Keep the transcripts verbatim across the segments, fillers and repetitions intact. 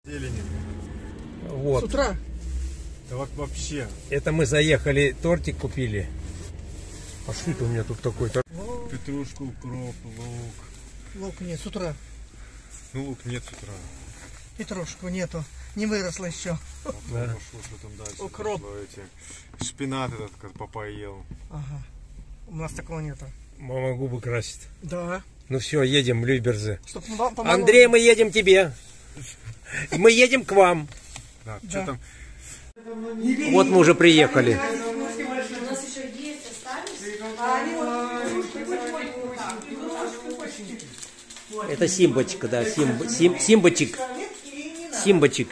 Зелени. Вот. С утра? Да вот вообще. Это мы заехали, тортик купили. А что это у меня тут такой торт? Петрушку, укроп, лук. Лук нет, с утра. Ну лук нет с утра. Петрушку нету. Не выросла еще. Потом Да. пошло, что там дальше. Укроп. Пошло эти. Шпинат этот, как папа ел. Ага. У нас такого нету. Мама губы красит. Да. Ну все, едем в Люберзы. Чтоб вам помогло. Андрей, мы едем тебе. Мы едем к вам. Да, Да. что там? Вот мы уже приехали. У нас еще есть, остались. Это Симбочка, да, Симб, Сим, Симбочек. Симбочек.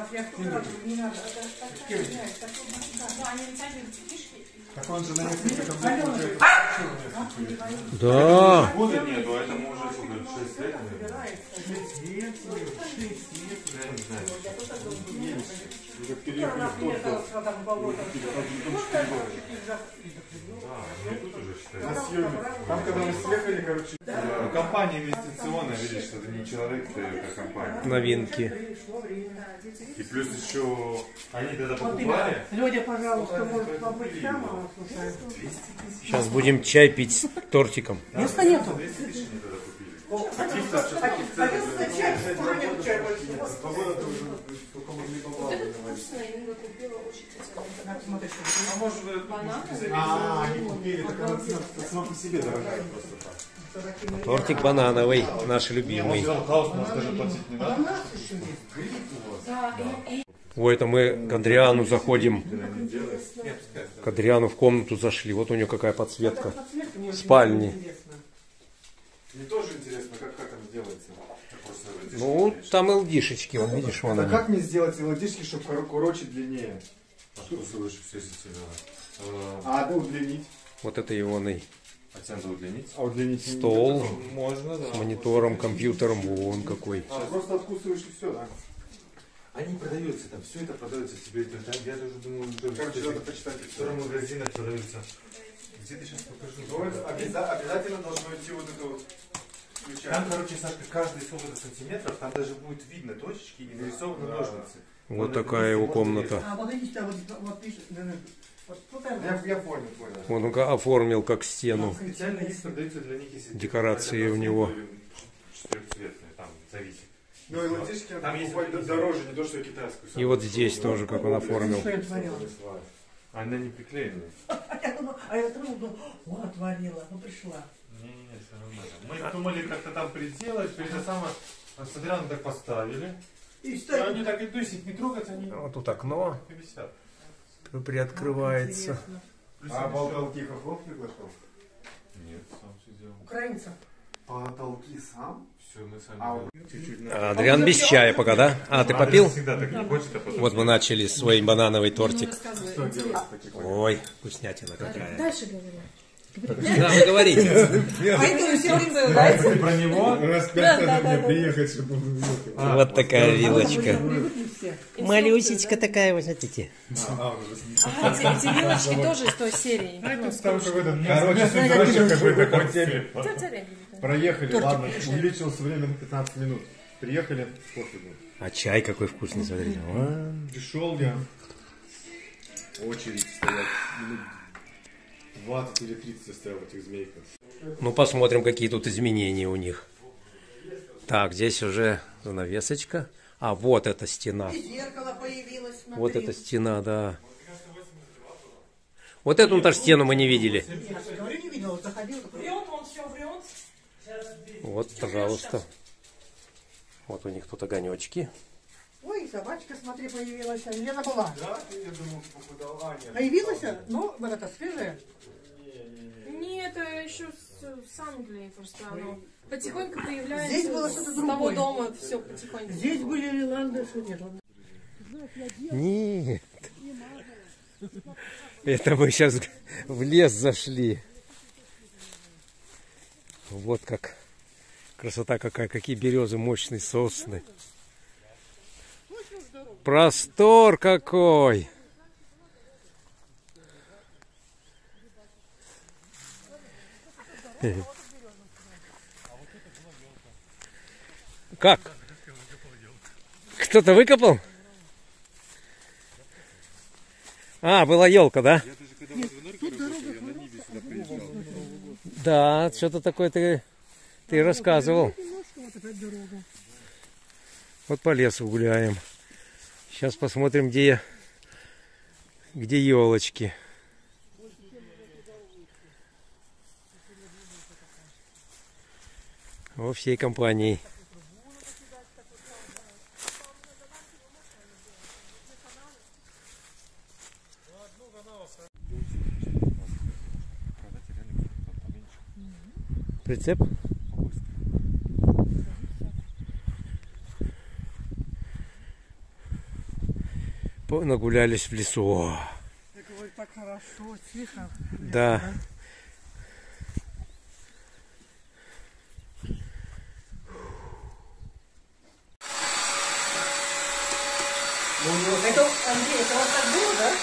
Так он же на несколько таблеток. Да. Года нету, а этому уже сколько? шесть лет, наверное. Я не знаю. Уже переехали в тот год. Да, мне тут уже считаю. Там, когда мы съехали, короче, ну, компания инвестиционная, видишь, что это не человек, это компания. Новинки. И плюс еще они тогда покупали. Людя, пожалуйста, может побыть там, а слушай. Сейчас будем чай пить с тортиком. Места нету. двести тысяч они тогда купили. Каких-то Вот этот вкусный, я его купила, очень хотела. А может вы... А, они купили, так она сама по себе дорогая просто так. Тортик банановый, наш любимый. Хаус, может, даже платить не надо. Да, и, и Ой, это мы к Адриану заходим. К Адриану в комнату зашли. Вот у него какая подсветка. Спальни. Мне тоже интересно, как, как это делается. Ну, там ЛДшечки, вон, видишь, вон А они. как мне сделать ЛДшки, чтобы короче длиннее? Откусываешь все эти. А, да, удлинить. Вот это его А тебя удлинить? А удлинить стол можно, да. с монитором, компьютером. Вон какой. А, просто откусываешь и все, да? Они продаются, там все это продается тебе. Там, я даже думаю, короче, надо почитать. В втором магазине продаются. Где ты сейчас покажу? Ну, это обяза- обязательно должно идти вот это вот. Там, короче, Сашка, каждый сколько-то сантиметров, там даже будет видно точечки и нарисованы ножницы. Вот такая его комната. А вот видите, вот, вот пишет, вот, вот это. Я, я понял, понял. Он он оформил как стену. Специально есть, продаются для них, если... Декорации у него. Четырехцветные, там, зависит. Ну и латишки там есть дороже, не то, что китайскую. И вот здесь тоже, как он оформил. Что я творила? Она не приклеенная. Я думала, а я трудно, вот отварила, ну пришла. Не-не-не, все нормально. Мы думали как-то там приделать, перед самым Садрианом так поставили. И И стоит. они так идут, если их не трогать, они Вот тут окно висят. приоткрывается. А потолки Хохлов приглашал? Нет, сам все сделал. Украинца. Потолки сам? Все, мы сами. Чуть-чуть А Адриан без чая пока, да? А, ты попил? Всегда так не хочет, а потом... Вот мы начали свой банановый тортик. рассказывай. Ой, вкуснятина какая. Дальше говорю. Да, вы говорите. А это все время Ты про него? Раз пять надо мне приехать, чтобы он уехал. Вот такая вилочка. все. Малюсечка такая, вот смотрите. А, уже А, эти, эти вилочки тоже из той серии. Там какой-то... Короче, судорожный какой-то концепт. Тетя Проехали, ладно, увеличилось время на пятнадцать минут. Приехали, кофе был. А чай какой вкусный, смотрите. А. Пришел я, очередь стоять, минут двадцать или тридцать я стоял в этих змейках. Ну, посмотрим, какие тут изменения у них. Так, здесь уже занавесочка. А, вот эта стена. И зеркало появилось, смотри. Вот эта стена, да. Вот эту даже стену мы не видели. Я же говорю, не видела, заходил. Врет, он все врет. Вот, пожалуйста. Вот у них тут огонечки. Ой, собачка, смотри, появилась. А где она была? Да, я думал, попадал. А, нет. Появилась? Ну, вот это свежая. Нет, это еще с, с Англии просто оно потихоньку появляется. Здесь было что-то с того другое. дома все потихоньку. Здесь были лиланды, что нет. Нет. Это мы сейчас в лес зашли. Вот как красота какая, какие березы, мощные сосны. Простор какой! Как? Кто-то выкопал? А, была елка, да? Да, что-то такое ты, ты рассказывал. Вот по лесу гуляем. Сейчас посмотрим, где, где елочки. Во всей компании. Прицеп? Нагулялись в лесу. Так хорошо, тихо. Да. Это, Андрей, это вот так было, да?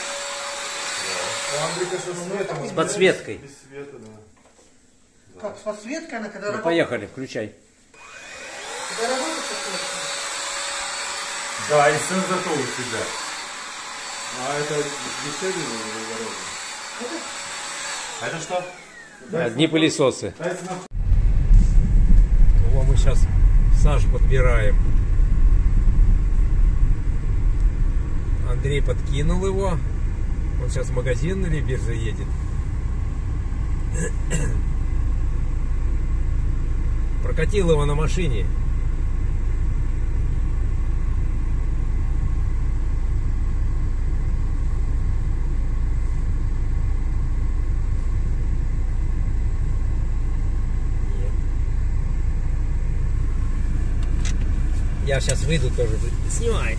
С подсветкой. Без света, да. Как, с подсветкой она, когда Ну, работает? поехали, включай. Когда работает подсветка? Да, и сенсор у тебя. А это дешевле или дороже? А это что? Одни пылесосы. Дайте нам. О, мы сейчас саж подбираем. Андрей подкинул его. Он сейчас в магазин или биржа едет. Прокатил его на машине. Я сейчас выйду тоже. Снимай.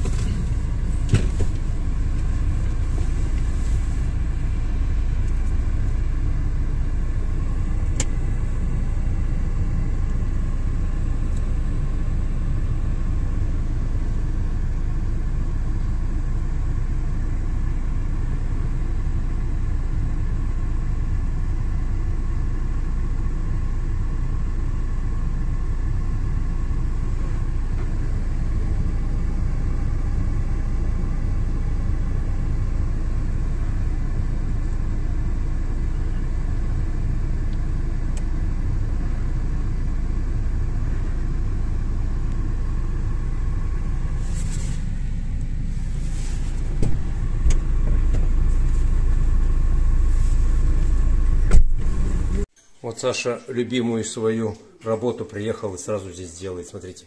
Вот Саша любимую свою работу приехал и сразу здесь делает, смотрите.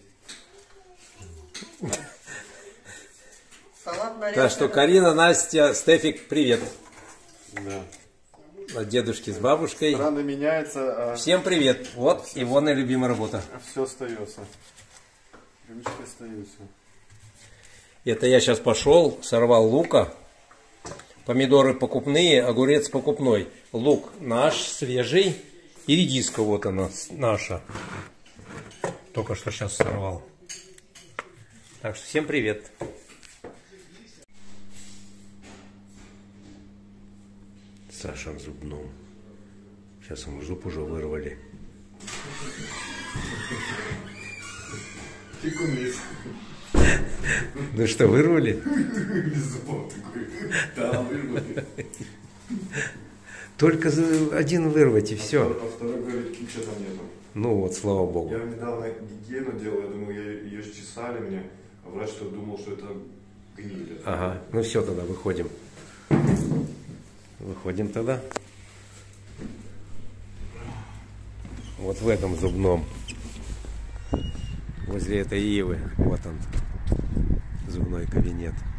Салат нарезка. Так что Карина, Настя, Стефик, привет. Да. От дедушки с бабушкой. Рано меняется, а Всем привет. Вот Ивона любимая работа. все остается. Привычки остаются. Это я сейчас пошел, сорвал лука. Помидоры покупные, огурец покупной. Лук наш, свежий. И редиска вот она, наша. Только что сейчас сорвал. Так что всем привет. Саша в зубном. Сейчас ему зуб уже вырвали. Фикунист. Ну что, вырвали? Без зубов такой. Да, вырвали. Только один вырвать и все. А второй говорит, ничего там нету. Ну вот, слава богу. Я недавно гигиену делал, я думал, я, ее же чесали мне, а врач что думал, что это гниль. Ага, ну все, тогда выходим. Выходим тогда. Вот в этом зубном. Возле этой ивы. Вот он. Зубной кабинет.